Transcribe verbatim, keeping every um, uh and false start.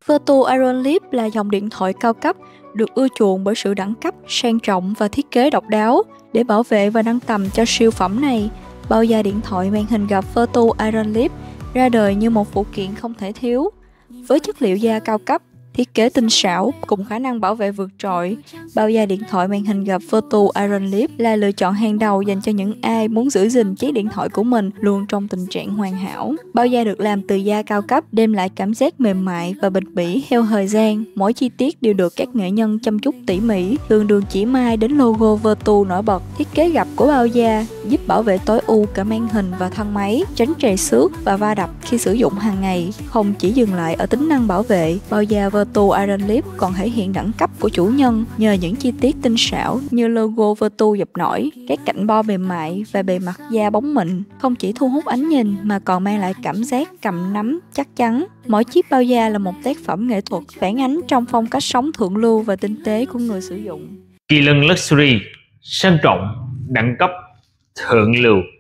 Virtu Iron Lip là dòng điện thoại cao cấp, được ưa chuộng bởi sự đẳng cấp, sang trọng và thiết kế độc đáo. Để bảo vệ và nâng tầm cho siêu phẩm này, bao da điện thoại màn hình gập Virtu Iron Lip ra đời như một phụ kiện không thể thiếu. Với chất liệu da cao cấp, thiết kế tinh xảo cùng khả năng bảo vệ vượt trội, bao da điện thoại màn hình gập Virtu Iron Lip là lựa chọn hàng đầu dành cho những ai muốn giữ gìn chiếc điện thoại của mình luôn trong tình trạng hoàn hảo. Bao da được làm từ da cao cấp đem lại cảm giác mềm mại và bền bỉ theo thời gian. Mỗi chi tiết đều được các nghệ nhân chăm chút tỉ mỉ, từ đường chỉ mai đến logo Virtu nổi bật. Thiết kế gập của bao da giúp bảo vệ tối ưu cả màn hình và thân máy, tránh trầy xước và va đập khi sử dụng hàng ngày. Không chỉ dừng lại ở tính năng bảo vệ, bao da Virtu Iron Lip còn thể hiện đẳng cấp của chủ nhân nhờ những chi tiết tinh xảo như logo Virtu dập nổi, các cạnh bo mềm mại và bề mặt da bóng mịn. Không chỉ thu hút ánh nhìn mà còn mang lại cảm giác cầm nắm chắc chắn. Mỗi chiếc bao da là một tác phẩm nghệ thuật phản ánh trong phong cách sống thượng lưu và tinh tế của người sử dụng. Kỳ lân Luxury, sang trọng, đẳng cấp, thượng lưu.